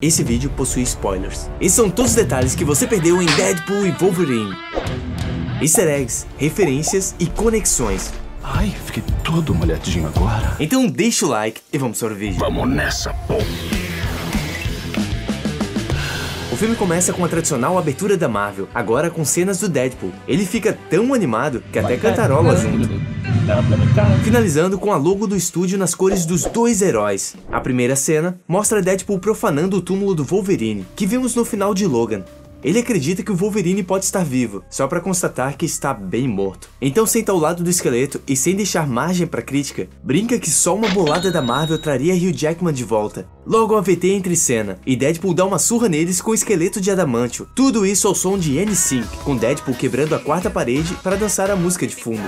Esse vídeo possui spoilers. Esses são todos os detalhes que você perdeu em Deadpool e Wolverine. Easter eggs, referências e conexões. Ai, fiquei todo molhadinho agora. Então deixa o like e vamos para o vídeo. Vamos nessa, pô. O filme começa com a tradicional abertura da Marvel, agora com cenas do Deadpool. Ele fica tão animado que até cantarola junto. Finalizando com a logo do estúdio nas cores dos dois heróis. A primeira cena mostra Deadpool profanando o túmulo do Wolverine, que vimos no final de Logan. Ele acredita que o Wolverine pode estar vivo, só para constatar que está bem morto. Então senta ao lado do esqueleto e, sem deixar margem para crítica, brinca que só uma bolada da Marvel traria Hugh Jackman de volta. Logo um AVT entra em cena, e Deadpool dá uma surra neles com o esqueleto de adamantio. Tudo isso ao som de NSYNC, com Deadpool quebrando a quarta parede para dançar a música de fundo.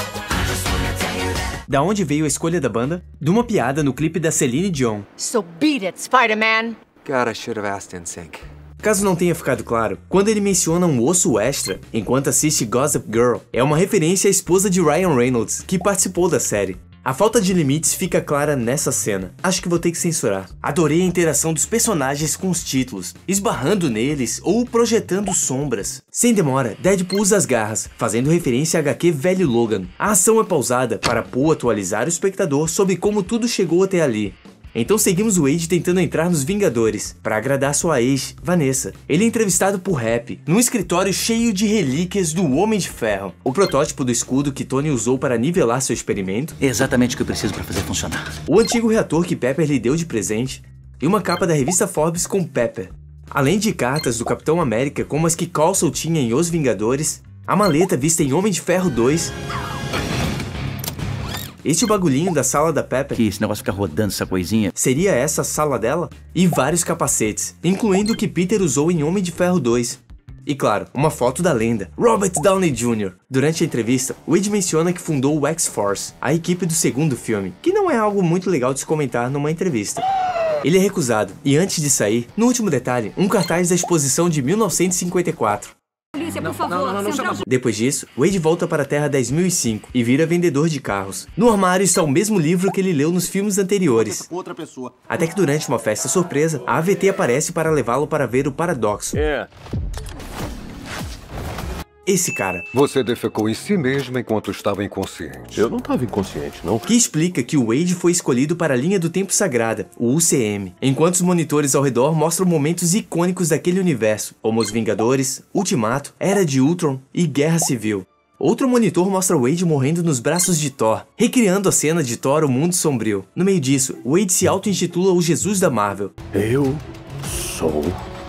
Da onde veio a escolha da banda? De uma piada no clipe da Celine Dion. So beat it, Spider-Man! God, I should have asked NSYNC. Caso não tenha ficado claro, quando ele menciona um osso extra enquanto assiste Gossip Girl, é uma referência à esposa de Ryan Reynolds, que participou da série. A falta de limites fica clara nessa cena. Acho que vou ter que censurar. Adorei a interação dos personagens com os títulos, esbarrando neles ou projetando sombras. Sem demora, Deadpool usa as garras, fazendo referência a HQ Velho Logan. A ação é pausada para Poe atualizar o espectador sobre como tudo chegou até ali. Então seguimos o Wade tentando entrar nos Vingadores, para agradar sua ex, Vanessa. Ele é entrevistado por Happy, num escritório cheio de relíquias do Homem de Ferro. O protótipo do escudo que Tony usou para nivelar seu experimento. É exatamente o que eu preciso para fazer funcionar. O antigo reator que Pepper lhe deu de presente. E uma capa da revista Forbes com Pepper. Além de cartas do Capitão América como as que Coulson tinha em Os Vingadores. A maleta vista em Homem de Ferro 2... Este bagulhinho da sala da Pepper, Que esse negócio fica rodando essa coisinha. seria essa a sala dela? E vários capacetes, incluindo o que Peter usou em Homem de Ferro 2. E claro, uma foto da lenda, Robert Downey Jr. Durante a entrevista, Wade menciona que fundou o X-Force, a equipe do segundo filme, que não é algo muito legal de se comentar numa entrevista. Ele é recusado, e antes de sair, no último detalhe, um cartaz da exposição de 1954. Polícia, por favor, Depois disso, Wade volta para a Terra 10.005 e vira vendedor de carros. No armário está o mesmo livro que ele leu nos filmes anteriores. Outra pessoa. Até que durante uma festa surpresa, a AVT aparece para levá-lo para ver o Paradoxo. Esse cara, Você defecou em si mesmo enquanto estava inconsciente. Eu não tava inconsciente, não. que explica que o Wade foi escolhido para a linha do tempo sagrada, o UCM, enquanto os monitores ao redor mostram momentos icônicos daquele universo, como os Vingadores, Ultimato, Era de Ultron e Guerra Civil. Outro monitor mostra Wade morrendo nos braços de Thor, recriando a cena de Thor, o Mundo Sombrio. No meio disso, Wade se auto-intitula o Jesus da Marvel. Eu sou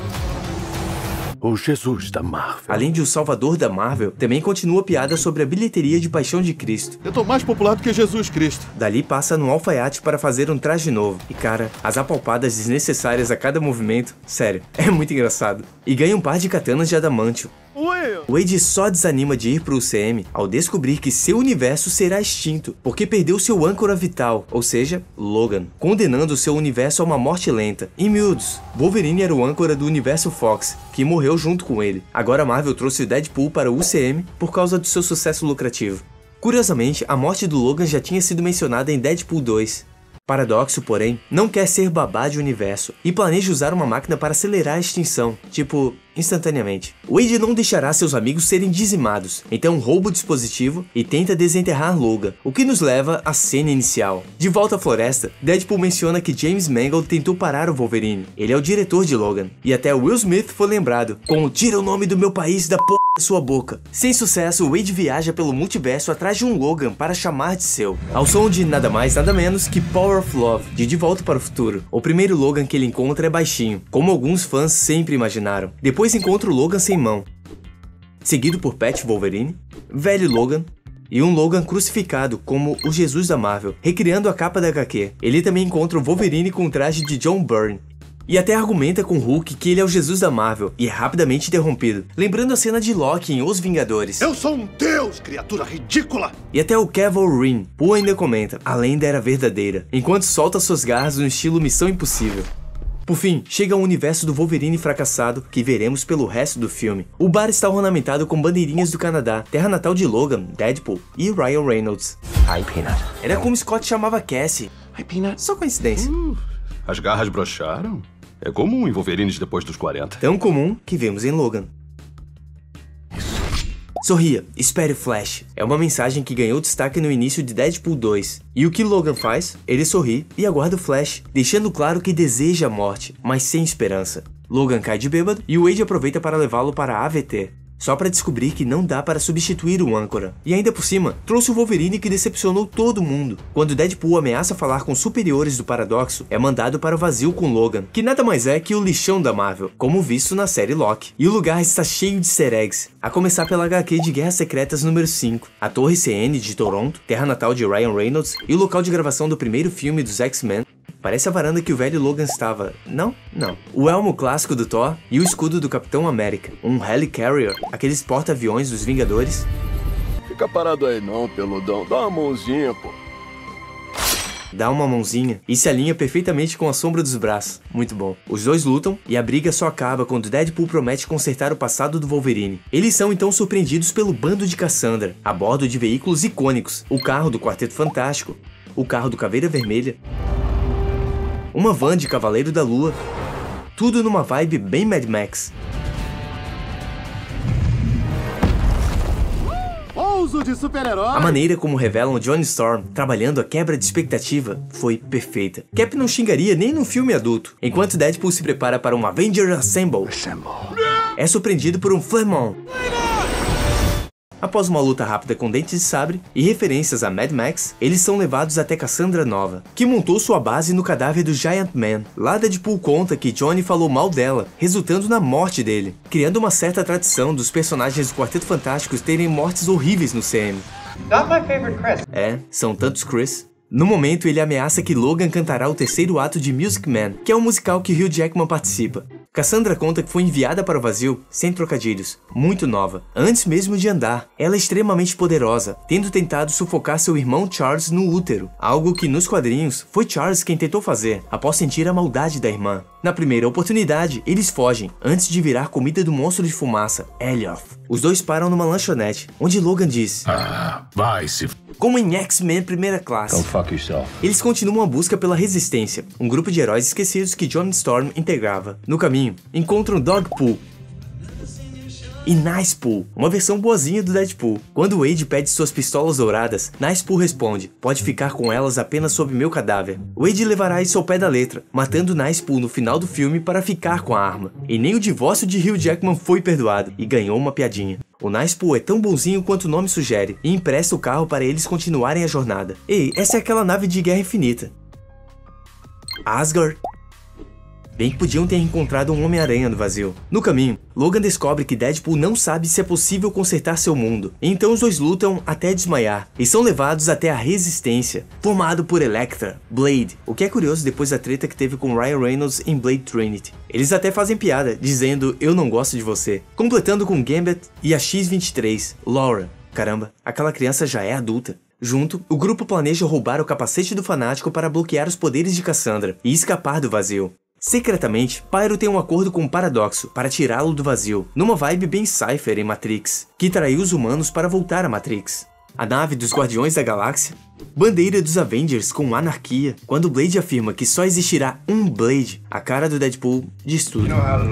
o Jesus da Marvel. Além de o Salvador da Marvel, também continua a piada sobre a bilheteria de Paixão de Cristo. Eu tô mais popular do que Jesus Cristo. Dali passa no alfaiate para fazer um traje novo. E cara, as apalpadas desnecessárias a cada movimento, sério, é muito engraçado. E ganha um par de katanas de adamantio. Wade só desanima de ir pro UCM ao descobrir que seu universo será extinto, porque perdeu seu âncora vital, ou seja, Logan, condenando seu universo a uma morte lenta. Em miúdos, Wolverine era o âncora do universo Fox, que morreu junto com ele. Agora a Marvel trouxe o Deadpool para o UCM por causa do seu sucesso lucrativo. Curiosamente, a morte do Logan já tinha sido mencionada em Deadpool 2. Paradoxo, porém, não quer ser babá de universo e planeja usar uma máquina para acelerar a extinção, tipo, instantaneamente. Wade não deixará seus amigos serem dizimados, então rouba o dispositivo e tenta desenterrar Logan, o que nos leva à cena inicial. De volta à floresta, Deadpool menciona que James Mangold tentou parar o Wolverine, ele é o diretor de Logan, e até Will Smith foi lembrado com o "tira o nome do meu país da p*** da sua boca". Sem sucesso, Wade viaja pelo multiverso atrás de um Logan para chamar de seu, ao som de nada mais nada menos que Power of Love, de Volta para o Futuro. O primeiro Logan que ele encontra é baixinho, como alguns fãs sempre imaginaram. Depois encontra o Logan sem mão, seguido por Pet Wolverine, Velho Logan e um Logan crucificado como o Jesus da Marvel, recriando a capa da HQ. Ele também encontra o Wolverine com o traje de John Byrne. E até argumenta com Hulk que ele é o Jesus da Marvel, e é rapidamente interrompido, lembrando a cena de Loki em Os Vingadores. Eu sou um deus, criatura ridícula. E até o Cavill Ring, Poe ainda comenta, a lenda era verdadeira, enquanto solta suas garras no estilo Missão Impossível. Por fim, chega ao universo do Wolverine fracassado, que veremos pelo resto do filme. O bar está ornamentado com bandeirinhas do Canadá, terra natal de Logan, Deadpool e Ryan Reynolds. Hi, Peanut. Era como Scott chamava Cassie. Hi, Peanut. Só coincidência. As garras brocharam? É comum em Wolverines depois dos 40. Tão comum que vemos em Logan. Sorria, espere o Flash. É uma mensagem que ganhou destaque no início de Deadpool 2. E o que Logan faz? Ele sorri e aguarda o Flash, deixando claro que deseja a morte, mas sem esperança. Logan cai de bêbado e Wade aproveita para levá-lo para a AVT. Só para descobrir que não dá para substituir o âncora. E ainda por cima, trouxe o Wolverine que decepcionou todo mundo. Quando Deadpool ameaça falar com os superiores do Paradoxo, é mandado para o vazio com Logan, que nada mais é que o lixão da Marvel, como visto na série Loki. E o lugar está cheio de easter eggs, a começar pela HQ de Guerras Secretas número 5, a Torre CN de Toronto, terra natal de Ryan Reynolds, e o local de gravação do primeiro filme dos X-Men. Parece a varanda que o velho Logan estava... Não. O elmo clássico do Thor e o escudo do Capitão América. Um Helicarrier, aqueles porta-aviões dos Vingadores. Fica parado aí não, peludão. Dá uma mãozinha, pô. Dá uma mãozinha e se alinha perfeitamente com a sombra dos braços. Muito bom. Os dois lutam e a briga só acaba quando Deadpool promete consertar o passado do Wolverine. Eles são então surpreendidos pelo bando de Cassandra, a bordo de veículos icônicos. O carro do Quarteto Fantástico, o carro do Caveira Vermelha, uma van de Cavaleiro da Lua, tudo numa vibe bem Mad Max. Pouso de super-herói! A maneira como revelam Johnny Storm trabalhando a quebra de expectativa foi perfeita. Cap não xingaria nem num filme adulto, enquanto Deadpool se prepara para um Avengers Assemble. É surpreendido por um Flamon. Após uma luta rápida com dentes de sabre e referências a Mad Max, eles são levados até Cassandra Nova, que montou sua base no cadáver do Giant Man. Lá Deadpool conta que Johnny falou mal dela, resultando na morte dele, criando uma certa tradição dos personagens do Quarteto Fantástico terem mortes horríveis no CM. Not my favorite Chris. São tantos Chris. No momento, ele ameaça que Logan cantará o terceiro ato de Music Man, que é um musical que Hugh Jackman participa. Cassandra conta que foi enviada para o vazio, sem trocadilhos, muito nova, antes mesmo de andar. Ela é extremamente poderosa, tendo tentado sufocar seu irmão Charles no útero, algo que nos quadrinhos foi Charles quem tentou fazer, após sentir a maldade da irmã. Na primeira oportunidade, eles fogem, antes de virar comida do monstro de fumaça, Elioth. Os dois param numa lanchonete, onde Logan diz: vai se... Como em X-Men Primeira Classe. Go fuck yourself. Eles continuam a busca pela Resistência, um grupo de heróis esquecidos que Johnny Storm integrava. No caminho, encontram Dogpool e Nicepool, uma versão boazinha do Deadpool. Quando Wade pede suas pistolas douradas, Nicepool responde: pode ficar com elas apenas sob meu cadáver. Wade levará isso ao pé da letra, matando Nicepool no final do filme para ficar com a arma. E nem o divórcio de Hugh Jackman foi perdoado, e ganhou uma piadinha. O Nicepool é tão bonzinho quanto o nome sugere, e empresta o carro para eles continuarem a jornada. Ei, essa é aquela nave de Guerra Infinita. Asgard. Bem que podiam ter encontrado um Homem-Aranha no vazio. No caminho, Logan descobre que Deadpool não sabe se é possível consertar seu mundo. Então os dois lutam até desmaiar e são levados até a Resistência, formado por Elektra, Blade, o que é curioso depois da treta que teve com Ryan Reynolds em Blade Trinity. Eles até fazem piada, dizendo eu não gosto de você, completando com Gambit e a X-23, Laura. Caramba, aquela criança já é adulta. Junto, o grupo planeja roubar o capacete do fanático para bloquear os poderes de Cassandra e escapar do vazio. Secretamente, Pyro tem um acordo com o Paradoxo para tirá-lo do vazio, numa vibe bem Cypher em Matrix, que traiu os humanos para voltar a Matrix. A nave dos Guardiões da Galáxia, bandeira dos Avengers com anarquia, quando Blade afirma que só existirá um Blade, a cara do Deadpool diz tudo.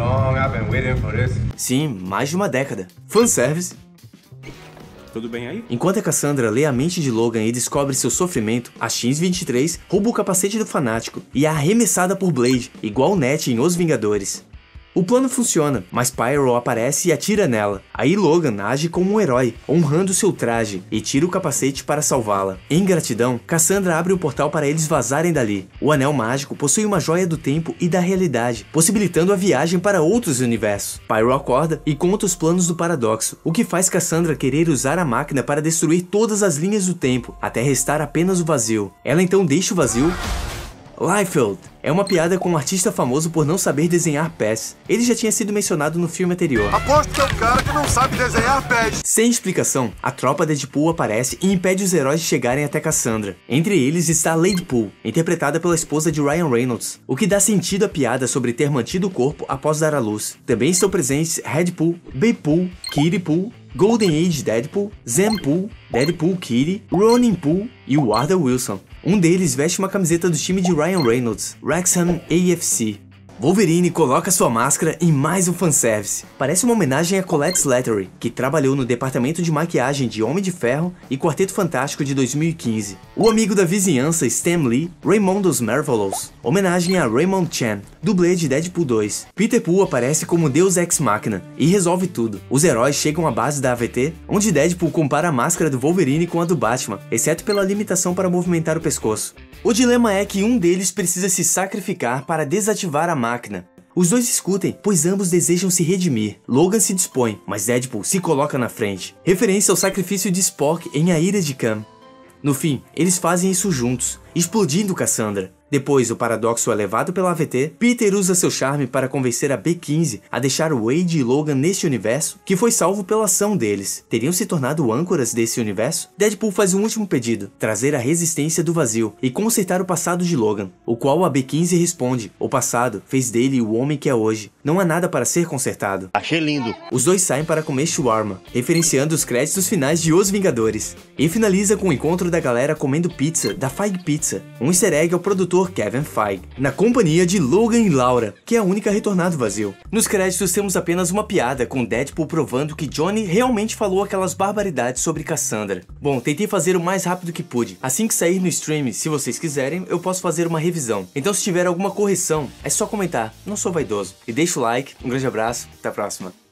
Sim, mais de uma década. Fanservice. Tudo bem aí? Enquanto a Cassandra lê a mente de Logan e descobre seu sofrimento, a X-23 rouba o capacete do fanático e é arremessada por Blade, igual o Net em Os Vingadores. O plano funciona, mas Pyro aparece e atira nela. Aí Logan age como um herói, honrando seu traje, e tira o capacete para salvá-la. Em gratidão, Cassandra abre um portal para eles vazarem dali. O Anel Mágico possui uma joia do tempo e da realidade, possibilitando a viagem para outros universos. Pyro acorda e conta os planos do Paradoxo, o que faz Cassandra querer usar a máquina para destruir todas as linhas do tempo, até restar apenas o vazio. Ela então deixa o vazio... Liefeld é uma piada com um artista famoso por não saber desenhar pés. Ele já tinha sido mencionado no filme anterior. Aposto que é um cara que não sabe desenhar pés. Sem explicação, a tropa Deadpool aparece e impede os heróis de chegarem até Cassandra. Entre eles está Ladypool, interpretada pela esposa de Ryan Reynolds, o que dá sentido à piada sobre ter mantido o corpo após dar à luz. Também estão presentes Redpool, Baypool, Kittypool, Golden Age Deadpool, Zenpool, Deadpool Kitty, Ronin Pool e Wardell Wilson. Um deles veste uma camiseta do time de Ryan Reynolds, Wrexham AFC. Wolverine coloca sua máscara em mais um fanservice. Parece uma homenagem a Colette Slattery, que trabalhou no departamento de maquiagem de Homem de Ferro e Quarteto Fantástico de 2015. O amigo da vizinhança Stan Lee, Raymondo's Marvelous, homenagem a Raymond Chan, dublê de Deadpool 2. Peter Poole aparece como Deus Ex Machina e resolve tudo. Os heróis chegam à base da AVT, onde Deadpool compara a máscara do Wolverine com a do Batman, exceto pela limitação para movimentar o pescoço. O dilema é que um deles precisa se sacrificar para desativar a máquina. Os dois discutem, pois ambos desejam se redimir. Logan se dispõe, mas Deadpool se coloca na frente. Referência ao sacrifício de Spock em A Ira de Khan. No fim, eles fazem isso juntos, explodindo Cassandra. Depois, o paradoxo é levado pela AVT, Peter usa seu charme para convencer a B-15 a deixar Wade e Logan neste universo, que foi salvo pela ação deles. Teriam se tornado âncoras desse universo? Deadpool faz um último pedido, trazer a resistência do vazio e consertar o passado de Logan, o qual a B-15 responde, o passado fez dele o homem que é hoje. Não há nada para ser consertado. Achei lindo. Os dois saem para comer shawarma, referenciando os créditos finais de Os Vingadores. E finaliza com o encontro da galera comendo pizza da Feige Pizza, um easter egg ao produtor Kevin Feige, na companhia de Logan e Laura, que é a única a retornar do vazio. Nos créditos temos apenas uma piada com Deadpool provando que Johnny realmente falou aquelas barbaridades sobre Cassandra. Bom, tentei fazer o mais rápido que pude. Assim que sair no stream, se vocês quiserem, eu posso fazer uma revisão. Então se tiver alguma correção, é só comentar, não sou vaidoso. E deixa o like, um grande abraço, até a próxima.